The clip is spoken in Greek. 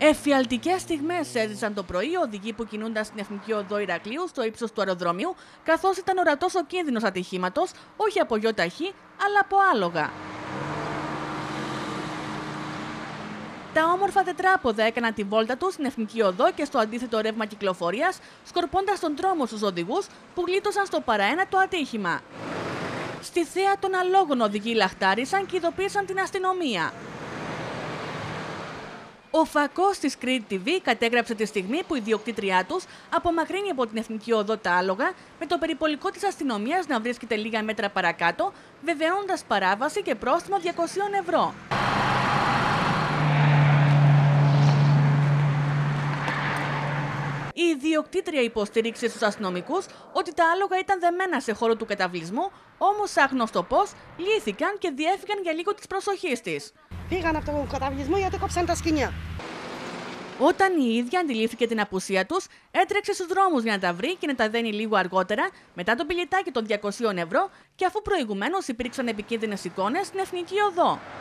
Εφιαλτικές στιγμές έζησαν το πρωί οδηγοί που κινούνταν στην Εθνική Οδό Ηρακλείου στο ύψος του αεροδρομίου, καθώς ήταν ορατός ο κίνδυνος ατυχήματος, όχι από γιοταχή, αλλά από άλογα. Τα όμορφα τετράποδα έκαναν τη βόλτα τους στην Εθνική Οδό και στο αντίθετο ρεύμα κυκλοφορίας, σκορπώντας τον δρόμο στους οδηγούς που γλίτωσαν στο παραένα το ατύχημα. Στη θέα των αλόγων οδηγοί λαχτάρισαν και ειδοποίησαν την αστυνομία. Ο φακός της Crete TV κατέγραψε τη στιγμή που η ιδιοκτήτριά τους απομακρύνει από την Εθνική Οδό τα άλογα, με το περιπολικό της αστυνομίας να βρίσκεται λίγα μέτρα παρακάτω, βεβαιώνοντας παράβαση και πρόστιμο 200 ευρώ. Η ιδιοκτήτρια υποστήριξε στους αστυνομικούς ότι τα άλογα ήταν δεμένα σε χώρο του καταβλισμού, όμως άγνωστο πώς λύθηκαν και διέφυγαν για λίγο της προσοχής της. Πήγαν από τον καταβλισμό γιατί κόψαν τα σκοινιά. Όταν η ίδια αντιλήφθηκε την απουσία τους, έτρεξε στους δρόμους για να τα βρει και να τα δένει λίγο αργότερα, μετά το μπιλετάκι των 200 ευρώ και αφού προηγουμένως υπήρξαν επικίνδυνες εικόνες στην Εθνική Οδό.